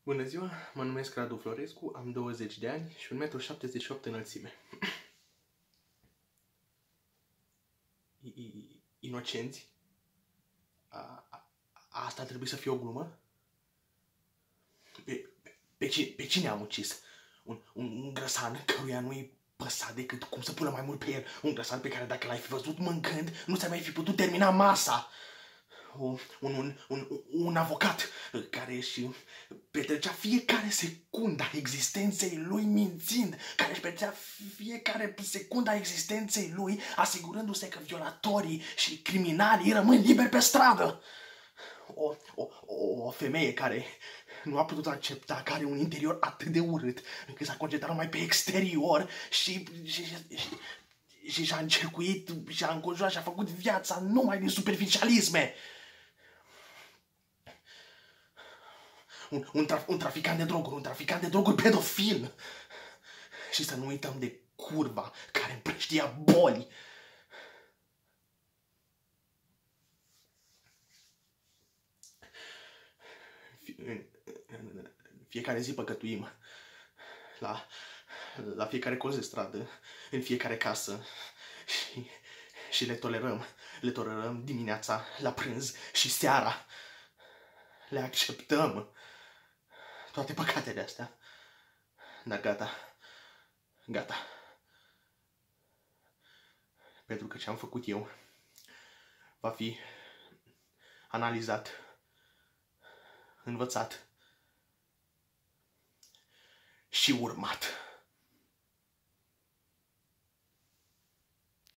Bună ziua, mă numesc Radu Florescu, am 20 de ani și 1,78 m înălțime. Inocenți? Asta trebuie să fie o glumă? Pe cine am ucis? Un grăsan căruia nu-i păsa decât cum să pună mai mult pe el. Un grăsan pe care dacă l-ai fi văzut mâncând, nu ți-ai mai fi putut termina masa. Un avocat care își petrecea fiecare secundă a existenței lui mințind, care își petrecea fiecare secundă a existenței lui asigurându-se că violatorii și criminalii rămân liberi pe stradă. O femeie care nu a putut accepta că are un interior atât de urât încât s-a concentrat numai pe exterior și și-a încercuit, și-a înconjurat și-a făcut viața numai din superficialisme. Un traficant de droguri pedofil. Și să nu uităm de curva care împrăștia boli. Fiecare zi păcătuim. La fiecare colț de stradă, în fiecare casă. Și le tolerăm. Le tolerăm dimineața, la prânz și seara. Le acceptăm. Toate păcatele astea. Dar gata. Pentru că ce am făcut eu va fi analizat, învățat și urmat.